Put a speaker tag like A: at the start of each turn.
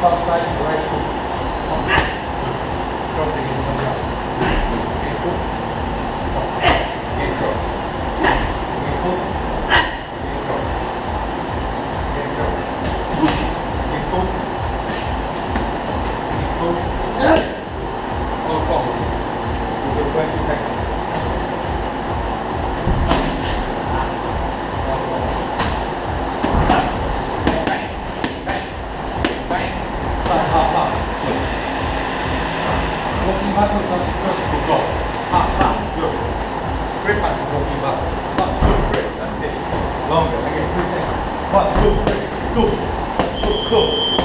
A: Outside right foot. Crossing is on the out. In foot. In cross. In foot. In cross. In cross. In foot. In foot. All forward. With 20 seconds. Walking backwards on the first to go. Good. Great pass is walking backwards. 1, 2, 3. That's it. Longer. Again, 3 seconds. 1, 2, 3. Go. Go. Go.